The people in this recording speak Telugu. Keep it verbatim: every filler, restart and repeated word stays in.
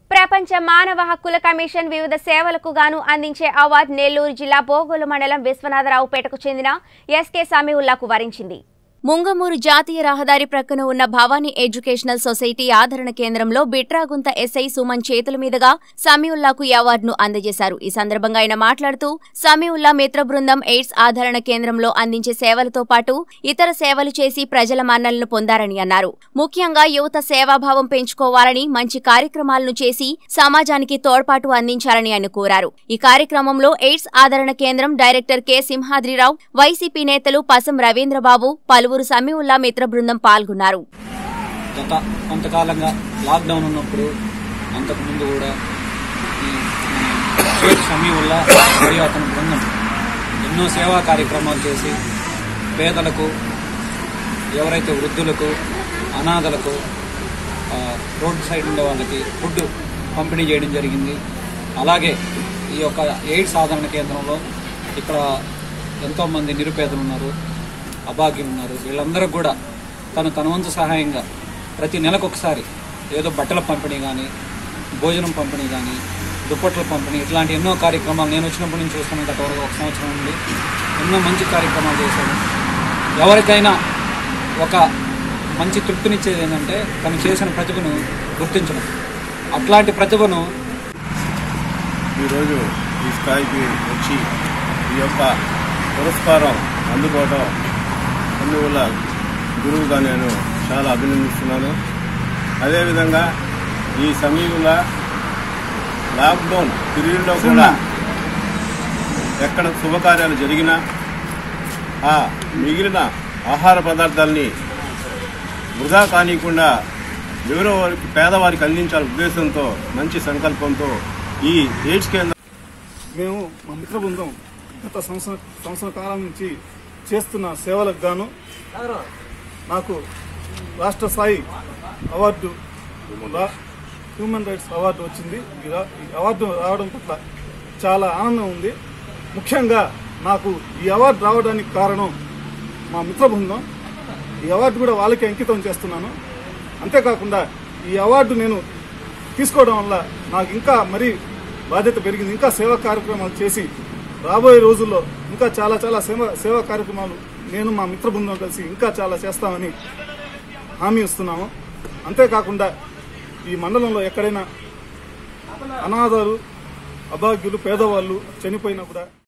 ప్రపంచ మానవ హక్కుల కమిషన్ వివిధ సేవలకు గాను అందించే అవార్డు నెల్లూరు జిల్లా బోగోలు మండలం విశ్వనాథరావుపేటకు చెందిన ఎస్కే సమీవుల్లాకు వరించింది. ముంగమూరు జాతీయ రహదారి ప్రక్కన ఉన్న భవానీ ఎడ్యుకేషనల్ సొసైటీ ఆదరణ కేంద్రంలో బిట్రాగుంత ఎస్ఐ సుమన్ చేతుల మీదుగా సమీవుల్లాకు ఈ అవార్డును అందజేశారు. ఈ సందర్భంగా ఆయన మాట్లాడుతూ సమీవుల్లా మిత్ర బృందం ఎయిడ్స్ ఆదరణ కేంద్రంలో అందించే సేవలతో పాటు ఇతర సేవలు చేసి ప్రజల మన్ననలు పొందారని అన్నారు. ముఖ్యంగా యువత సేవాభావం పెంచుకోవాలని, మంచి కార్యక్రమాలను చేసి సమాజానికి తోడ్పాటు అందించాలని ఆయన కోరారు. ఈ కార్యక్రమంలో ఎయిడ్స్ ఆదరణ కేంద్రం డైరెక్టర్ కె సింహాద్రిరావు, వైసీపీ నేతలు పసం రవీంద్రబాబు, పలువురు సమీవుల్లా మిత్ర బృందం పాల్గొన్నారు. గత కొంతకాలంగా లాక్డౌన్ ఉన్నప్పుడు అంతకుముందు కూడా ఈ సమీవుల్లా మరియు అతని బృందం ఎన్నో సేవా కార్యక్రమాలు చేసి పేదలకు, ఎవరైతే వృద్ధులకు, అనాథలకు, రోడ్ సైడ్ ఉండే వాళ్ళకి ఫుడ్ పంపిణీ చేయడం జరిగింది. అలాగే ఈ యొక్క ఎయిడ్స్ ఆదరణ కేంద్రంలో ఇక్కడ ఎంతోమంది నిరుపేదలు ఉన్నారు, అభాగ్యులు ఉన్నారు. వీళ్ళందరూ కూడా తను తన వంతు సహాయంగా ప్రతి నెలకు ఒకసారి ఏదో బట్టల పంపిణీ కానీ, భోజనం పంపిణీ కానీ, దుప్పట్ల పంపిణీ, ఇట్లాంటి ఎన్నో కార్యక్రమాలు నేను వచ్చినప్పటి నుంచి చూస్తున్నాను. గత వరకు ఒక సంవత్సరం నుండి ఎన్నో మంచి కార్యక్రమాలు చేశాను. ఎవరికైనా ఒక మంచి తృప్తినిచ్చేది ఏంటంటే తను చేసిన ప్రతిభను గుర్తించడం. అట్లాంటి ప్రతిభను ఈరోజు ఈ స్థాయికి వచ్చి ఈ యొక్క పురస్కారం అందుకోవడం అందువల్ల గురువుగా నేను చాలా అభినందిస్తున్నాను. అదేవిధంగా ఈ సమీవుల లాక్డౌన్ పీరియడ్లో కూడా ఎక్కడ శుభకార్యాలు జరిగినా ఆ మిగిలిన ఆహార పదార్థాలని వృధా కానియకుండా ఎవరో వారికి పేదవారికి అందించాలనే ఉద్దేశంతో, మంచి సంకల్పంతో ఈ ఎయిడ్స్ కేంద్రం మేము మా మిత్ర బృందం గత సంవత్సరం సంవత్సర కాలం నుంచి చేస్తున్న సేవలకు గాను నాకు రాష్ట్ర స్థాయి అవార్డు, హ్యూమన్ రైట్స్ అవార్డు వచ్చింది. ఈ అవార్డు రావడం పట్ల చాలా ఆనందం ఉంది. ముఖ్యంగా నాకు ఈ అవార్డు రావడానికి కారణం మా మిత్ర బృందం. ఈ అవార్డు కూడా వాళ్ళకి అంకితం చేస్తున్నాను. అంతేకాకుండా ఈ అవార్డు నేను తీసుకోవడం వల్ల నాకు ఇంకా మరీ బాధ్యత పెరిగింది. ఇంకా సేవా కార్యక్రమాలు చేసి రాబోయే రోజుల్లో ఇంకా చాలా చాలా సేవ సేవా కార్యక్రమాలు నేను మా మిత్ర బృందం కలిసి ఇంకా చాలా చేస్తామని హామీ ఇస్తున్నాము. అంతేకాకుండా ఈ మండలంలో ఎక్కడైనా అనాథాలు, అభాగ్యులు, పేదవాళ్ళు చనిపోయినా కూడా